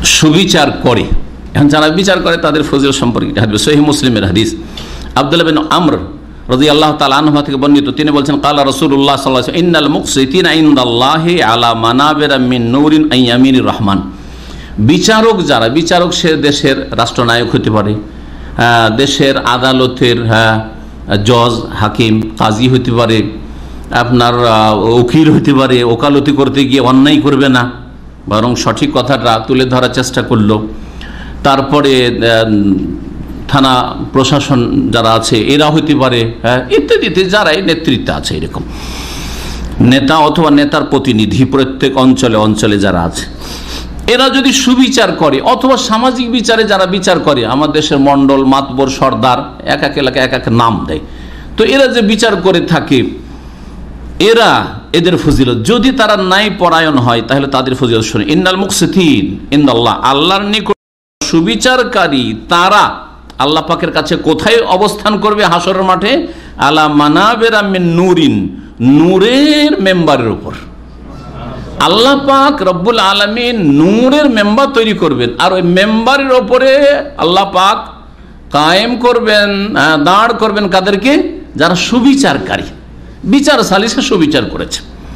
সুবিচার করে। এখন যারা বিচার করে তাদের ফজিলত সম্পর্কে হাদিস, সহিহ মুসলিমের হাদিস। আব্দুল্লাহ বিন আমর রাদিয়াল্লাহু তাআলা আনহু থেকে বর্ণিত, তিনি বলছেন কালা রাসূলুল্লাহ সাল্লাল্লাহু আলাইহি ওয়াসাল্লাম ইন্নাল মুকসিতিনা ইনদাল্লাহি আলা মানাবিরা মিন নূরিন আইয়ামিনির রহমান। বিচারক যারা, বিচারক সে দেশের রাষ্ট্রনায়ক হতে পারে, দেশের আদালতের জজ, হাকিম, কাজী হতে পারে, আপনার উকিল হতে পারে, ওকালতি করতে গিয়ে অন্যায় করবে না, বরং সঠিক কথাটা তুলে ধরার চেষ্টা করলো। তারপরে থানা প্রশাসন যারা আছে এরা হতে পারে, ইত্যাদিতে যারাই নেতৃত্বে আছে, এরকম নেতা অথবা নেতার প্রতিনিধি প্রত্যেক অঞ্চলে অঞ্চলে যারা আছে, এরা যদি সুবিচার করে অথবা সামাজিক বিচারে যারা বিচার করে, আমার দেশের মন্ডল, মাতবর, সর্দার, এক এক এলাকায় এক এক নাম দেয়, তো এরা যে বিচার করে থাকে এরা, এদের ফজিলত, যদি তারা ন্যায় পরায়ণ হয় তাহলে তাদের ফজিলত শুনে। ইন্নাল মুকসিতিন ইনদাল্লাহ, আল্লাহর নিকট সুবিচারকারী তারা আল্লাহ পাকের কাছে কোথায় অবস্থান করবে? হাসরের মাঠে। আলা মানাবিরা মিন নূরিন, নূরের মেম্বারের উপর। আল্লাহ পাক রব্বুল আলামিন নূরের মেম্বার তৈরি করবেন, আর ওই মেম্বারের ওপরে আল্লাহ পাক কায়েম করবেন, দাঁড় করবেন কাদেরকে? যারা সুবিচারকারী, বিচার সালিসে সুবিচার করেছে।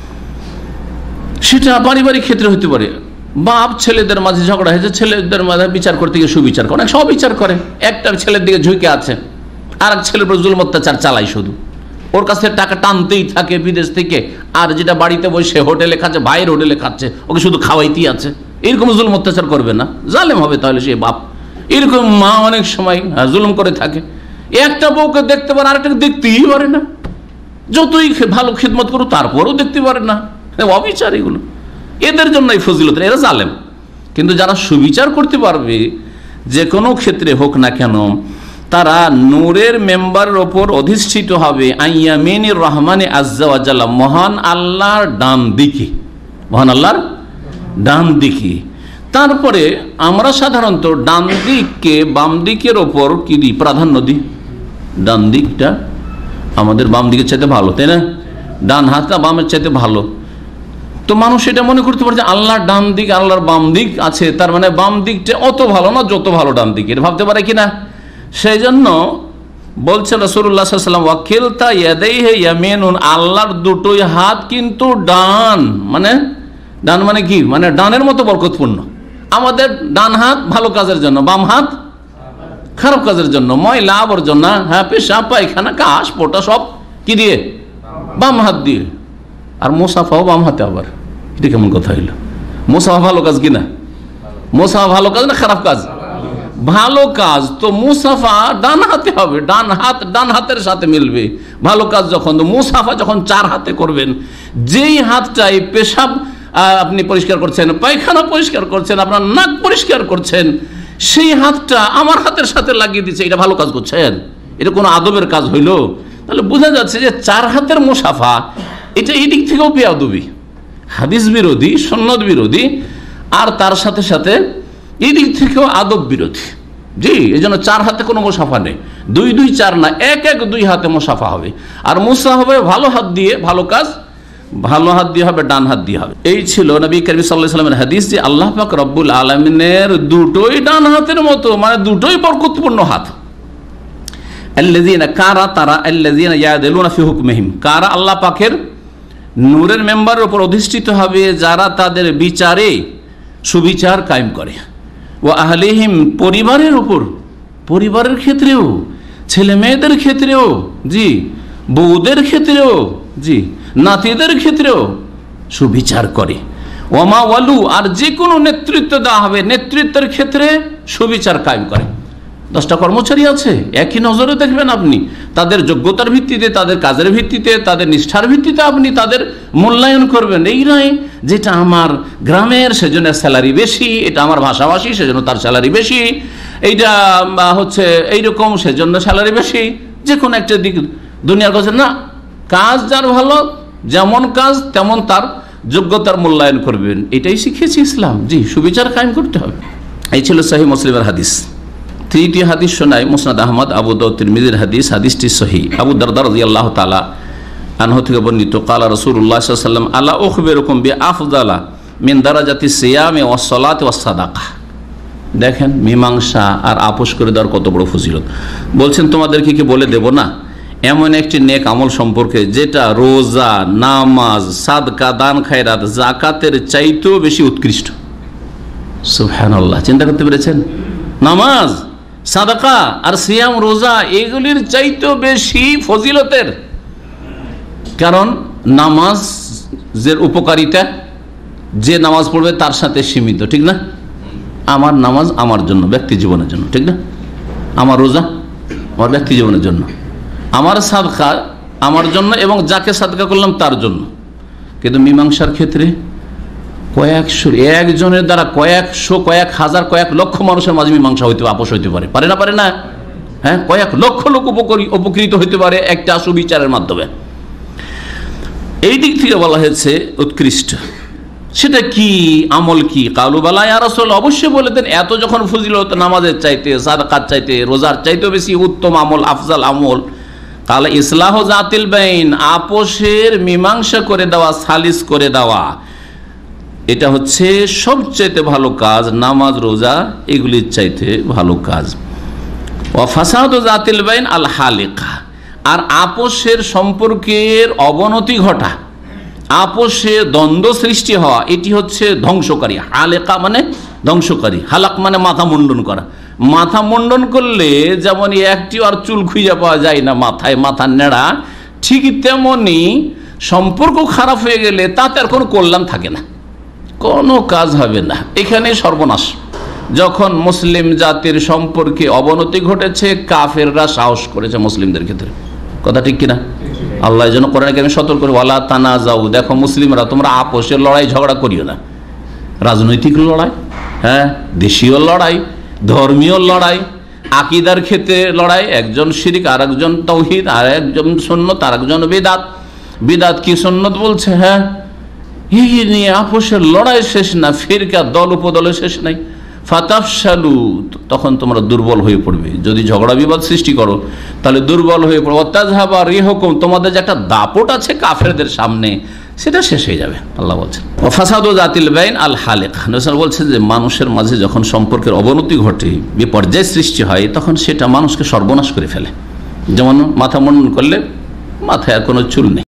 সেটা পারিবারিক ক্ষেত্রে হতে পারে, বাপ ছেলেদের মাঝে ঝগড়া হয়েছে, ছেলেদের মাঝে বিচার করতে গিয়ে সুবিচার করে, সব বিচার করে, একটা ছেলের দিকে ঝুঁকে আছে, আর এক ছেলের উপর জুলুম অত্যাচার চালাই, শুধু ওর কাছে টাকা টানতেই থাকে বিদেশ থেকে, আর যেটা বাড়িতে বসে হোটেলে খাচ্ছে, ভাইয়ের হোটেলে খাচ্ছে, ওকে শুধু খাওয়াইতেই আছে, এরকম জুলুম অত্যাচার করবে না? জালেম হবে তাহলে সে বাপ। এরকম মা অনেক সময় জুলুম করে থাকে, একটা বউকে দেখতে পারে, আরেকটাকে দেখতেই পারে না, যতই ভালো খিদমত করো তারপরও দেখতে পারে না, অবিচার এগুলো। এদের জন্য এই ফজিলত, এরা জালেম। কিন্তু যারা সুবিচার করতে পারবে যে কোনো ক্ষেত্রে হোক না কেন, তারা নূরের মেম্বারের ওপর অধিষ্ঠিত হবে আইয়ামিনির রহমানে আজ্জা ওয়া জাল্লা, মহান আল্লাহর ডান দিকে, মহান আল্লাহর ডান দিকে। তারপরে আমরা সাধারণত ডান দিককে বাম দিকের ওপর কি দিই? প্রাধান্য দিই। ডান দিকটা আমাদের বাম দিকের চাইতে ভালো, তাই না? ডান হাতটা বামের চাইতে ভালো। তো মানুষ এটা মনে করতে পারে যে আল্লাহর ডান দিক, আল্লাহর বাম দিক আছে, তার মানে বাম দিকটা অত ভালো না যত ভালো ডান দিক, এটা ভাবতে পারে কিনা? সেই জন্য বলছে রাসূলুল্লাহ সাল্লাল্লাহু আলাইহি ওয়াসাল্লাম ওয়াকিলতা ইয়াদাইহি ইয়ামিনুন, আল্লাহর দুটোই হাত কিন্তু ডান। মানে ডান মানে কি? মানে ডানের মতো বরকতপূর্ণ। আমাদের ডান হাত ভালো কাজের জন্য, বাম হাত খারাপ কাজের জন্য, ময়লা আবর্জনা, পেশাব পায়খানা কাশ পোটা সব কি দিয়ে? বাম হাত দিয়ে। আর মুসাফাও বাম হাতে, আবার এটা কেমন কথা হইল? মুসাফা ভালো কাজ কিনা? মুসাফা ভালো কাজ না খারাপ কাজ? ভালো কাজ। তো মুসাফা ডান হাতে হবে, ডান হাত ডান হাতের সাথে মিলবে। ভালো কাজ যখন, তো মুসাফা যখন 4 হাতে করবেন, যেই হাতটাই পেশাব আপনি পরিষ্কার করছেন, পায়খানা পরিষ্কার করছেন, আপনার নাক পরিষ্কার করছেন, সেই হাতটা আমার হাতের সাথে লাগিয়ে দিচ্ছে, এটা ভালো কাজ করছেন? এটা কোনো আদবের কাজ হইল? তাহলে বোঝা যাচ্ছে যে 4 হাতের মুসাফা এটা এই দিক থেকেও বেয়াদবি, হাদিস বিরোধী, সুন্নাত বিরোধী, আর তার সাথে সাথে এই দিক থেকেও আদব বিরোধী। জি, এই জন্য 4 হাতে কোনো মুসাফা নেই, 2 2 4 না, 1 1 2 হাতে মুসাফা হবে। আর মুসা হবে ভালো হাত দিয়ে, ভালো কাজ ভালো হাত দিয়ে হবে, ডান হাত দিয়ে হবে। এই ছিল নবী করিম সাল্লাল্লাহু আলাইহি ওয়াসাল্লামের হাদিস যে আল্লাহ পাক রব্বুল আলামিনের দুটোই ডান হাতের মতো, মানে দুটোই বরকতপূর্ণ হাত। আল্লাযীনা কারা, তারা আল্লাযীনা ইয়াদিলুনা ফি হুকমিহিম, কারা আল্লাহ পাকের নূরের মেম্বারের উপর অধিষ্ঠিত হবে যারা তাদের বিচারে সুবিচার কায়েম করে। ও আহলিহিম, পরিবারের উপর, পরিবারের ক্ষেত্রেও, ছেলে মেয়েদের ক্ষেত্রেও, জি, বউদের ক্ষেত্রেও, জি, নাতিদের ক্ষেত্রেও সুবিচার করে। ওমা ওয়ালু, আর যে কোনো নেতৃত্ব দেওয়া হবে, নেতৃত্বের ক্ষেত্রে সুবিচার কায়েম করে। 10টা কর্মচারী আছে, একই নজরে দেখবেন আপনি, তাদের যোগ্যতার ভিত্তিতে, তাদের কাজের ভিত্তিতে, তাদের নিষ্ঠার ভিত্তিতে আপনি তাদের মূল্যায়ন করবেন। এই নয় যেটা আমার গ্রামের সেজন্য স্যালারি বেশি, এটা আমার ভাষাভাষী সেজন্য তার স্যালারি বেশি, এইটা হচ্ছে এইরকম সেজন্য স্যালারি বেশি, যে কোনো একটা দিক দুনিয়ার কাছে না। কাজ যার ভালো, যেমন কাজ তেমন তার যোগ্যতার মূল্যায়ন করবেন, এটাই শিখিয়েছে ইসলাম। জি, সুবিচার কায়েম করতে হবে। এই ছিল সহিহ মুসলিমের হাদিস। 3টি হাদিস শোনায় মুসনাদ আহমদ, আবু দাউদ, তিরমিজির হাদিস। হাদিসটি সহিহ। আবু দারদা রাদিয়াল্লাহু তাআলা আনহু থেকে বর্ণিত, ক্বালা রাসূলুল্লাহ সাল্লাল্লাহু আলাইহি ওয়াসাল্লাম আলা উখবিরুকুম বিআফদালা মিন দারাজাতিস সিয়ামি ওয়াস সালাতি ওয়াস সাদাকাহ। দেখেন মীমাংসা আর আপোষ করে দেওয়ার কত বড় ফজিলত। বলছেন তোমাদেরকে কি বলে দেব না এমন একটি নেক আমল সম্পর্কে যেটা রোজা, নামাজ, সাদকা, দান খায়রাত, যাকাতের চাইতেও বেশি উৎকৃষ্ট। সুবহানাল্লাহ, চিন্তা করতে পেরেছেন? নামাজ, সাদাকা আর সিয়াম, রোজা এগুলির চাইতেও বেশি ফজিলতের। কারণ নামাজের উপকারিতা যে নামাজ পড়বে তার সাথে সীমিত, ঠিক না? আমার নামাজ আমার জন্য, ব্যক্তি জীবনের জন্য, ঠিক না? আমার রোজা আমার ব্যক্তি জীবনের জন্য, আমার সাদকা আমার জন্য এবং যাকে সাদকা করলাম তার জন্য। কিন্তু মীমাংসার ক্ষেত্রে কয়েকশো, একজনের দ্বারা কয়েকশো, কয়েক হাজার, কয়েক লক্ষ মানুষের মাঝে মীমাংসা হইতে, আপোষ হইতে পারে, পারে না? পারে না? হ্যাঁ, কয়েক লক্ষ লোক উপকৃত হইতে পারে একটা সুবিচারের মাধ্যমে। এই দিক থেকে বলা হয়েছে উৎকৃষ্ট। সেটা কি আমল কি? কালু বালা ইয়া রাসূল, অবশ্যই বলে দেন। এত যখন ফজিলত নামাজের চাইতে, সাদাকাত চাইতে, রোজার চাইতেও বেশি উত্তম আমল, আফজাল আমল, তাহলে ইসলাহ জাতিল বাইন, আপোষের মীমাংসা করে দেওয়া, সালিস করে দেওয়া, এটা হচ্ছে সবচাইতে ভালো কাজ। নামাজ, রোজা এগুলির চাইতে ভালো কাজ। ওয়া ফাসাদু জাতিল বাইন আল হালিকা, আর আপোষের সম্পর্কের অবনতি ঘটা, আপোষে দ্বন্দ্ব সৃষ্টি হওয়া, এটি হচ্ছে ধ্বংসকারী। হালেকা মানে ধ্বংসকারী, হালাক মানে মাথা মুন্ডন করা। মাথা মুন্ডন করলে যেমন একটি আর চুল খুঁজে পাওয়া যায় না মাথায়, মাথার নেড়া, ঠিক তেমনি সম্পর্ক খারাপ হয়ে গেলে তাতে আর কোনো কল্যাণ থাকে না, কোনো কাজ হবে না, এখানে সর্বনাশ। যখন মুসলিম জাতির সম্পর্কে অবনতি ঘটেছে, কাফেররা সাহস করেছে মুসলিমদের ক্ষেত্রে, কথা ঠিক কিনা? আল্লাহ যেন কোরআনে কারিমে সতর্ক করে, ওয়ালা তানাজাউ, দেখো মুসলিমরা তোমরা আপোষের লড়াই ঝগড়া করিও না। রাজনৈতিক লড়াই, হ্যাঁ, দেশীয় লড়াই, ধর্মীয় লড়াই, আকীদার ক্ষেত্রে লড়াই, একজন শিরক আর একজন তাওহীদ, আর একজন সুন্নত আর একজন বিদআত। বিদআত কি সুন্নত বলছে, হ্যাঁ, এই নিয়ে আপোষের লড়াই শেষ না, ফিরকা দল উপদলের শেষ নাই। ফাতাফশালু, তখন তোমরা দুর্বল হয়ে পড়বে। যদি ঝগড়া বিবাদ সৃষ্টি করো তাহলে দুর্বল হয়ে পড়বে। ওয়াতাযহাবা রিহুকুম, তোমাদের যে একটা দাপট আছে কাফেরদের সামনে সেটা শেষ হয়ে যাবে, আল্লাহ বলছেন। ওয়া ফাসাদু জাতিল বাইন আল হালিক, নবী বলছেন যে মানুষের মাঝে যখন সম্পর্কের অবনতি ঘটে, বিপর্যয় সৃষ্টি হয়, তখন সেটা মানুষকে সর্বনাশ করে ফেলে। যেমন মাথা মুন্ডন করলে মাথায় আর কোনো চুল নেই।